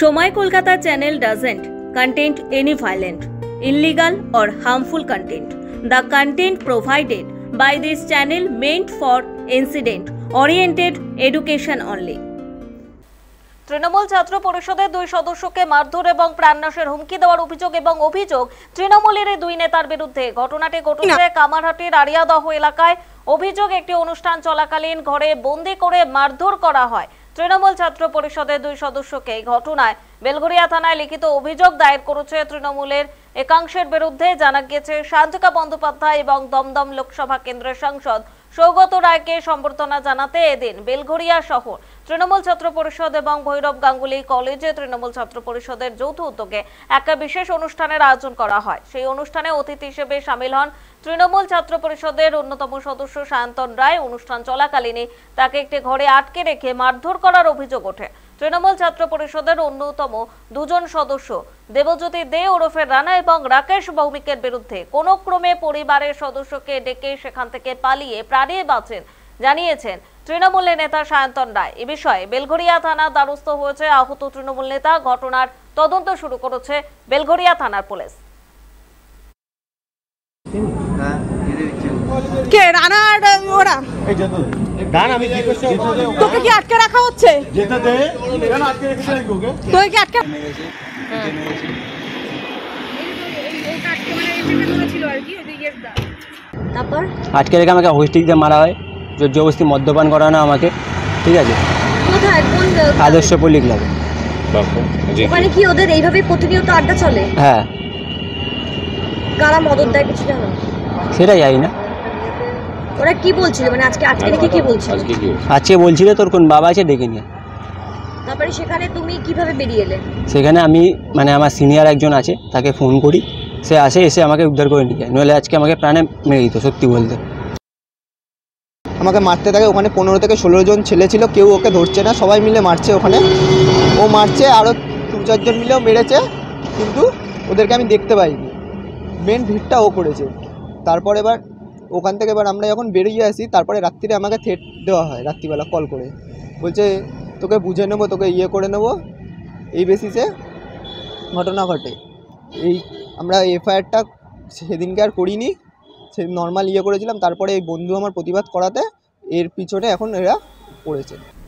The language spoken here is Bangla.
Shomai Kolkata channel doesn't contain any violent, illegal or harmful content. The content provided by this channel meant for incident-oriented education only. Trinamool ছাত্র পরিষদের দুই সদস্যকে মারধর এবং প্রাণনাশের হুমকি দেওয়ার অভিযোগ তৃণমূলের দুই নেতার বিরুদ্ধে। ঘটনাটি ঘটেছে কামারহাটির আরিয়াদহ এলাকায়। অভিযোগ, একটি অনুষ্ঠান চলাকালীন ঘরে বন্দী করে মারধর করা হয় তৃণমূল ছাত্র পরিষদের দুই সদস্যকে। এই ঘটনায় বেলঘরিয়া থানায় লিখিত অভিযোগ দায়ের করেছে তৃণমূলের একাংশের বিরুদ্ধে। জানা গেছে, শান্তিকা বন্দ্যোপাধ্যায় এবং দমদম লোকসভা কেন্দ্রের সাংসদ সৌগত রায়কে সম্বর্ধনা জানাতে এদিন বেলঘরিয়া শহর তৃণমূল ছাত্র পরিষদ এবং ভৈরব গাঙ্গুলি কলেজে তৃণমূল ছাত্র পরিষদের যৌথ উদ্যোগে এক বিশেষ অনুষ্ঠানের আয়োজন করা হয়। সেই অনুষ্ঠানে অতিথি হিসেবে শামিল হন তৃণমূল ছাত্র পরিষদের অন্যতম সদস্য সায়ন্তন রায়। অনুষ্ঠান চলাকালীনই তাকে একটি ঘরে আটকে রেখে মারধর করার অভিযোগ ওঠে তৃণমূল ছাত্র পরিষদের অন্যতম দুজন সদস্য দেবজ্যোতি দে ওরফে রানা এবং রাকেশ ভৌমিকের বিরুদ্ধে। কোনো ক্রমে পরিবারের সদস্যকে ডেকে সেখান থেকে পালিয়ে প্রাণে বাঁচেন জানিয়েছেন তৃণমূলের নেতা সায়ন্তন রায়। এ বিষয়ে বেলঘরিয়া থানা দ্বারস্থ হয়েছে আহত তৃণমূল নেতা। ঘটনার তদন্ত শুরু করেছে বেলঘরিয়া থানার পুলিশ। কে রানা আর ওরা আমি তোকে কি আটকে রাখা হচ্ছে? তোকে কি আটকে তারপর আটকে রেখে আমাকে হোস্টিক দিয়ে মারা হয়, জোর জবরদস্তি মদ্যপান করানো আমাকে। ঠিক আছে, কোথায় কোন আদর্শ পল্লী ক্লাবে। ওখানে কি ওদের এইভাবে প্রতিনিয়ত আড্ডা চলে? হ্যাঁ। কারা মদত দেয় কিছু জানো? সেটা জানি না। ওরা কি বলছিল, মানে আজকে নাকি কি বলছিল? আজকে বলছিল তোর কোন বাবা আছে ডেকে নিয়ে। তারপরে সেখানে তুমি কিভাবে বেরিয়ে এলে? সেখানে আমি মানে আমার সিনিয়র একজন আছে, তাকে ফোন করি, সে আসে, এসে আমাকে উদ্ধার করে নিয়ে যায়। নইলে আজকে আমাকে প্রাণে মেরে দিত। সত্যি বলতে আমাকে মারতে থাকে। ওখানে 15 থেকে 16 জন ছেলে ছিল, কেউ ওকে ধরছে না, সবাই মিলে মারছে। ওখানে ও মারছে, আরও 2-4 জন মিলেও মেরেছে, কিন্তু ওদেরকে আমি দেখতে পাইনি। মেন ভিড়টা ও করেছে। তারপর এবার ওখান থেকে আমরা যখন বেরিয়ে আসি, তারপরে রাত্রিরে আমাকে থ্রেট দেওয়া হয়, রাত্রিবেলা কল করে বলছে তোকে বুঝে নেবো, তোকে করে নেবো। এই বেসিসে ঘটনা ঘটে। এই আমরা এফআইআরটা সেদিনকে আর করিনি, সে নর্মাল করেছিলাম। তারপরে এই বন্ধু আমার প্রতিবাদ করাতে এর পিছনে এখন এরা পড়েছে।